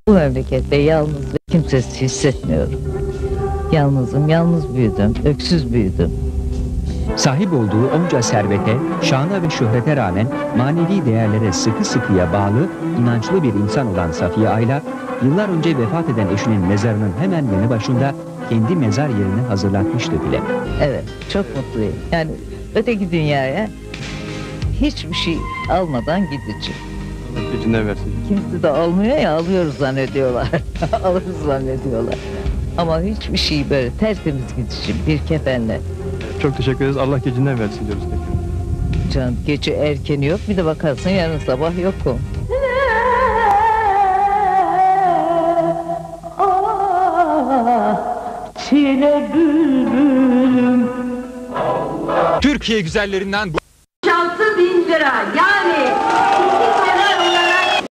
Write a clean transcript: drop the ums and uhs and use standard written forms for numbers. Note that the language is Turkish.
Bu memlekette yalnız ve kimsesiz hissetmiyorum. Yalnızım, yalnız büyüdüm, öksüz büyüdüm. Sahip olduğu onca servete, şana ve şöhrete rağmen manevi değerlere sıkı sıkıya bağlı, inançlı bir insan olan Safiye Ayla, yıllar önce vefat eden eşinin mezarının hemen yanı başında kendi mezar yerini hazırlatmıştı bile. Evet, çok mutluyum. Yani öteki dünyaya hiçbir şey almadan gideceğim. Allah gecinden versin. Kimse de almıyor ya, alıyoruz zannediyorlar. Alırız zannediyorlar. Ama hiçbir şey böyle tertemiz gideceğim bir kefenle. Çok teşekkür ederiz. Allah gecinden versin diyoruz tekrar. Canım gece erkeni yok, bir de bakarsın yarın sabah yok o. Çile bülbülüm. Türkiye güzellerinden bu 6.000 lira